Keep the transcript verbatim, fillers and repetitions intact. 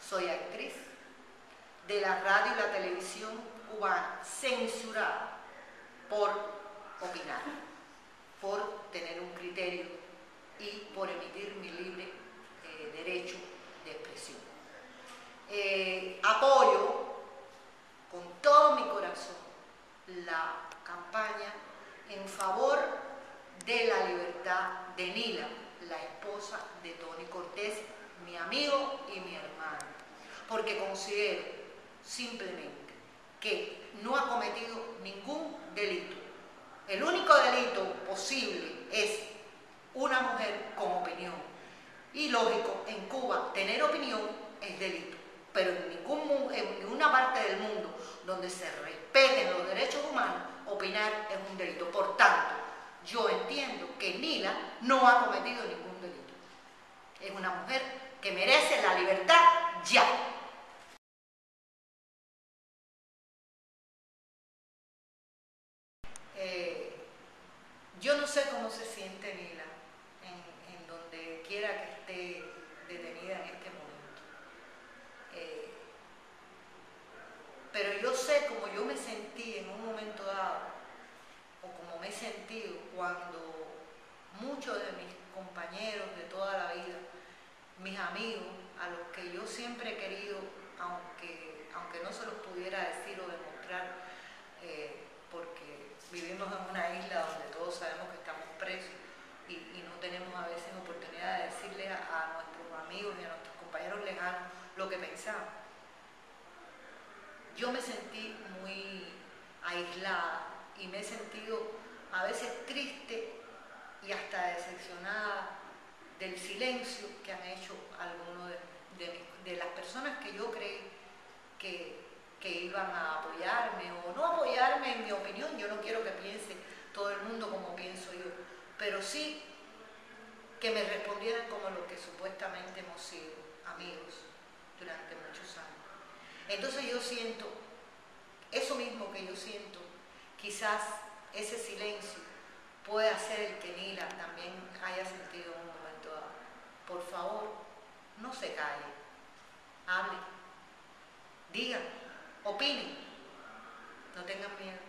soy actriz de la radio y la televisión cubana, censurada por opinar, por tener un criterio y por emitir mi libre eh, derecho de expresión. Eh, apoyo con todo mi corazón la campaña en favor de la libertad de Nila, la esposa de Tony Cortés, mi amigo y mi hermano, porque considero simplemente que no ha cometido ningún delito. El único delito posible es una mujer con opinión. Y lógico, en Cuba tener opinión es delito, pero en, ningún, en ninguna parte del mundo donde se respeten los derechos humanos, opinar es un delito. Por tanto, yo entiendo que Nila no ha cometido ningún delito. Es una mujer que merece la libertad ya. Eh, yo no sé cómo se siente Nila en, en donde quiera que esté detenida en este momento. Eh, pero yo sé cómo yo me sentí en un momento dado, o como me he sentido cuando muchos de mis compañeros de toda la vida, mis amigos, a los que yo siempre he querido, aunque, aunque no se los pudiera decir o demostrar, eh, porque vivimos en una isla donde todos sabemos que estamos presos y, y no tenemos a veces oportunidad de decirle a, a nuestros amigos y a nuestros compañeros lejanos lo que pensamos. Yo me sentí muy aislada y me he sentido a veces triste y hasta decepcionada del silencio que han hecho algunos de, de, de las personas que yo creí que, que iban a apoyarme o no apoyarme en mi opinión. Yo no quiero que piense todo el mundo como pienso yo, pero sí que me respondieran como lo que supuestamente hemos sido, amigos, durante muchos años. Entonces yo siento, eso mismo que yo siento, quizás ese silencio puede hacer el que Nila también haya sentido en un momento dado. Por favor, no se calle, hable, digan, opinen, no tengan miedo.